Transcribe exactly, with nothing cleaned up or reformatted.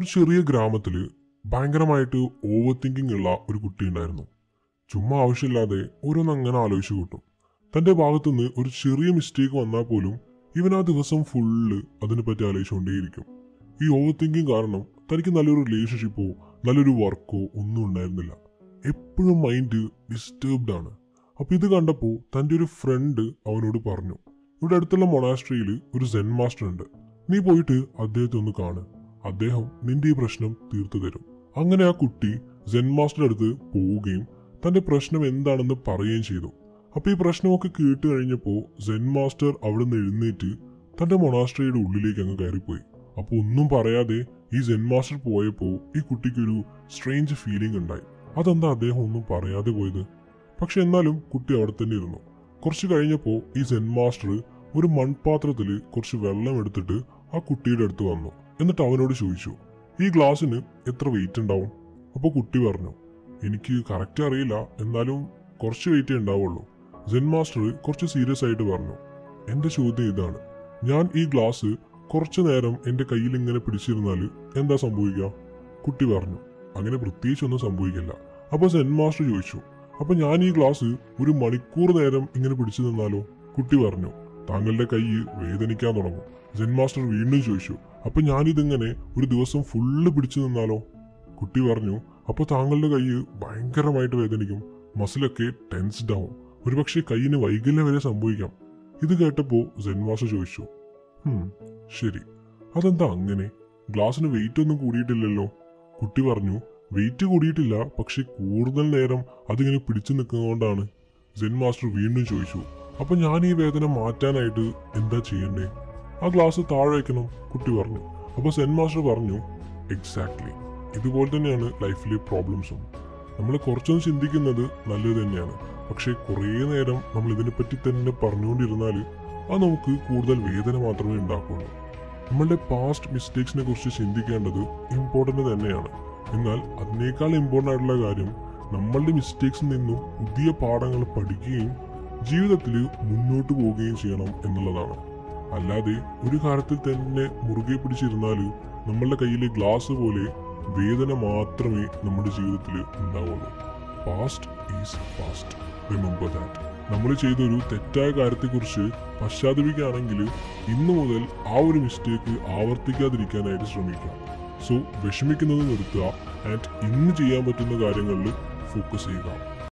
ഒരു ചെറിയ ഗ്രാമത്തിൽ ഭയങ്കരമായിട്ട് ഓവർ തിങ്കിങ് ഉള്ള ഒരു കുട്ടി ഉണ്ടായിരുന്നു. ചുമ്മാ ആവശ്യമില്ലാതെ ഓരോന്ന് അങ്ങനെ ആലോചിച്ചു കൂട്ടും. തൻ്റെ ഭാഗത്തുനിന്ന് ഒരു ചെറിയ മിസ്റ്റേക്ക് വന്നാൽ പോലും ഇവൻ ആ ദിവസം ഫുള്ള് അതിനെപ്പറ്റി ആലോചിച്ചുകൊണ്ടേയിരിക്കും. ഈ ഓവർ തിങ്കിങ് കാരണം തനിക്ക് നല്ലൊരു റിലേഷൻഷിപ്പോ നല്ലൊരു വർക്കോ ഒന്നും ഉണ്ടായിരുന്നില്ല. എപ്പോഴും മൈൻഡ് ഡിസ്റ്റർബ്ഡ് ആണ്. അപ്പോൾ ഇത് കണ്ടപ്പോൾ തൻ്റെ ഒരു ഫ്രണ്ട് അവനോട് പറഞ്ഞു, ഇവിടെ അടുത്തുള്ള മൊണാസ്ട്രിയിൽ ഒരു സെൻ മാസ്റ്റർ ഉണ്ട്, നീ പോയിട്ട് അദ്ദേഹത്തെ ഒന്ന് കാണ്, അദ്ദേഹം നിന്റെ ഈ പ്രശ്നം തീർത്തു തരും. അങ്ങനെ ആ കുട്ടി സെൻ മാസ്റ്ററുടെ അടുത്ത് പോവുകയും തന്റെ പ്രശ്നം എന്താണെന്ന് പറയുകയും ചെയ്തു. അപ്പൊ ഈ പ്രശ്നമൊക്കെ കേട്ട് കഴിഞ്ഞപ്പോൾ സെൻ മാസ്റ്റർ അവിടെ നിന്ന് എഴുന്നേറ്റ് തന്റെ മൊണാസ്ട്രിയുടെ ഉള്ളിലേക്ക് അങ്ങ് കയറിപ്പോയി. അപ്പൊ ഒന്നും പറയാതെ ഈ സെൻ മാസ്റ്റർ പോയപ്പോൾ ഈ കുട്ടിക്കൊരു സ്ട്രേഞ്ച് ഫീലിംഗ് ഉണ്ടായി. അതെന്താ അദ്ദേഹം ഒന്നും പറയാതെ പോയത്? പക്ഷെ എന്നാലും കുട്ടി അവിടെ തന്നെ ഇരുന്നു. കുറച്ച് കഴിഞ്ഞപ്പോൾ ഈ സെൻ മാസ്റ്റർ ഒരു മൺപാത്രത്തിൽ കുറച്ച് വെള്ളം എടുത്തിട്ട് ആ കുട്ടിയുടെ അടുത്ത് വന്നു. എന്നിട്ട് അവനോട് ചോദിച്ചു, ഈ ഗ്ലാസ്സിന് എത്ര വെയിറ്റ് ഉണ്ടാവും? അപ്പോൾ കുട്ടി പറഞ്ഞു, എനിക്ക് കറക്റ്റ് അറിയില്ല, എന്നാലും കുറച്ച് വെയിറ്റേ ഉണ്ടാവുള്ളൂ. സെൻ മാസ്റ്റർ കുറച്ച് സീരിയസ് ആയിട്ട് പറഞ്ഞു, എൻ്റെ ചോദ്യം ഇതാണ്, ഞാൻ ഈ ഗ്ലാസ് കുറച്ചു നേരം എൻ്റെ കയ്യിൽ ഇങ്ങനെ പിടിച്ചിരുന്നാൽ എന്താ സംഭവിക്കുക? കുട്ടി പറഞ്ഞു, അങ്ങനെ പ്രത്യേകിച്ചൊന്നും സംഭവിക്കില്ല. അപ്പോൾ സെൻ മാസ്റ്റർ ചോദിച്ചു, അപ്പൊ ഞാൻ ഈ ഗ്ലാസ് ഒരു മണിക്കൂർ നേരം ഇങ്ങനെ പിടിച്ചു നിന്നാലോ? കുട്ടി പറഞ്ഞു, താങ്കളുടെ കൈ വേദനിക്കാൻ തുടങ്ങും. സെൻ മാസ്റ്റർ വീണ്ടും ചോദിച്ചു, അപ്പൊ ഞാനിതിങ്ങനെ ഒരു ദിവസം ഫുള്ള് പിടിച്ചു നിന്നാലോ? കുട്ടി പറഞ്ഞു, അപ്പൊ താങ്കളുടെ കൈ ഭയങ്കരമായിട്ട് വേദനിക്കും, മസിലൊക്കെ ടെൻസ്ഡ് ആവും, ഒരുപക്ഷെ കൈയിന് വൈകല്യം വരെ സംഭവിക്കാം. ഇത് കേട്ടപ്പോൾ സെൻ മാസ്റ്റർ ചോദിച്ചു, ഹും ശരി, അതെന്താ അങ്ങനെ? ഗ്ലാസിന് വെയിറ്റ് ഒന്നും കൂടിയിട്ടില്ലല്ലോ. കുട്ടി പറഞ്ഞു, വെയിറ്റ് കൂടിയിട്ടില്ല, പക്ഷെ കൂടുതൽ നേരം അതിങ്ങനെ പിടിച്ചു നിൽക്കുന്നതുകൊണ്ടാണ്. സെൻ മാസ്റ്റർ വീണ്ടും ചോദിച്ചു, അപ്പൊ ഞാൻ ഈ വേദന മാറ്റാനായിട്ട് എന്താ ചെയ്യണ്ടേ? ആ ഗ്ലാസ് താഴെ വയ്ക്കണം, കുട്ടി പറഞ്ഞു. അപ്പൊ സെൻ മാസ്റ്റർ പറഞ്ഞു, എക്സാക്ട്ലി ഇതുപോലെ തന്നെയാണ് ലൈഫിലെ പ്രോബ്ലംസും. നമ്മൾ കുറച്ചൊന്ന് ചിന്തിക്കുന്നത് നല്ലത് തന്നെയാണ്, പക്ഷെ കുറേ നേരം നമ്മൾ ഇതിനെപ്പറ്റി തന്നെ പറഞ്ഞുകൊണ്ടിരുന്നാൽ അത് നമുക്ക് കൂടുതൽ വേദന മാത്രമേ ഉണ്ടാക്കുള്ളൂ. നമ്മളുടെ പാസ്റ്റ് മിസ്റ്റേക്സിനെ കുറിച്ച് ചിന്തിക്കേണ്ടത് ഇമ്പോർട്ടൻ്റ് തന്നെയാണ്. എന്നാൽ അതിനേക്കാൾ ഇമ്പോർട്ടൻ്റ് ആയിട്ടുള്ള കാര്യം നമ്മളുടെ മിസ്റ്റേക്സിൽ നിന്നും പുതിയ പാഠങ്ങൾ പഠിക്കുകയും ജീവിതത്തിൽ മുന്നോട്ട് പോവുകയും ചെയ്യണം എന്നുള്ളതാണ്. അല്ലാതെ ഒരു കാര്യത്തിൽ തന്നെ മുറുകെ പിടിച്ചിരുന്നാൽ നമ്മളുടെ കയ്യിലെ ഗ്ലാസ് പോലെ വേദന മാത്രമേ നമ്മുടെ ജീവിതത്തിൽ ഉണ്ടാവുള്ളൂ. Past is past, remember that. നമ്മൾ ചെയ്തൊരു തെറ്റായ കാര്യത്തെക്കുറിച്ച് പശ്ചാത്തപിക്കുകയാണെങ്കിൽ ഇന്നു മുതൽ ആ ഒരു മിസ്റ്റേക്ക് ആവർത്തിക്കാതിരിക്കാനായിട്ട് ശ്രമിക്കുക. സോ വിഷമിക്കുന്നത് നിർത്തുക ആൻഡ് ഇന്ന് ചെയ്യാൻ പറ്റുന്ന കാര്യങ്ങളിൽ ഫോക്കസ് ചെയ്യുക.